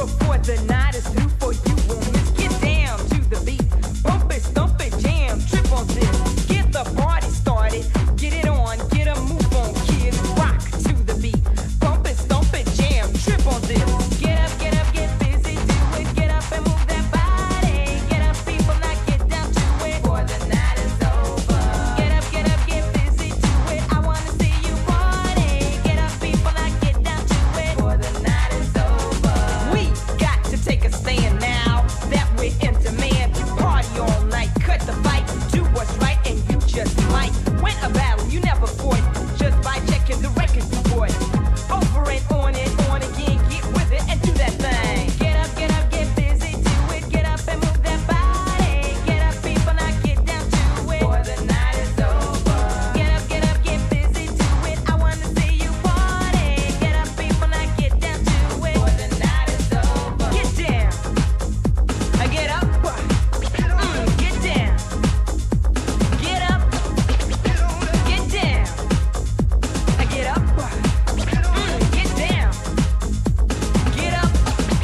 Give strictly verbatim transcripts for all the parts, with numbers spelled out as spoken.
before the night is through for you. Won't miss. Get down to the beat. Bump it, stomp it, jam, trip on this. Get the party started. Get it on, get a move on, kids. Rock to the beat. Bump it, stomp it, jam, trip on this. Get up, get up, get busy, do it. Get up and move that body. Get up, people, now get down to it. Before the night is over. Get up, get up, get busy, do it. I wanna see you party. Get up, people, now get down to it. Before the night is over. We got to take a stand now that we're in demand. Party all night, cut the fight, do what's right, and you just might win a battle you never fought just by checking the record you bought. Over and on and on again, get with it and do that thing. Get up, get up, get busy, do it. Get up and move that body. Get up, people, now get down to it. Before the night is over. Get up, get up, get busy, do it. I wanna see you party. Get up, people, now get down to it. Before the night is over. Get down. I get up. Mm, get down. Get up. Get down. I get up. Mm, get down. Get up.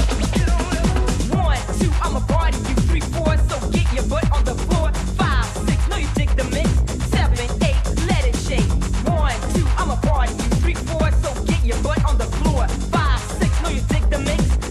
One, two, I'm a party. You three, four, so get your butt on the floor. Five, six, know you dig the mix. Seven, eight, let it shake. One, two, I'm a party. You three, four, so get your butt on the floor. Five, six, know you dig the mix.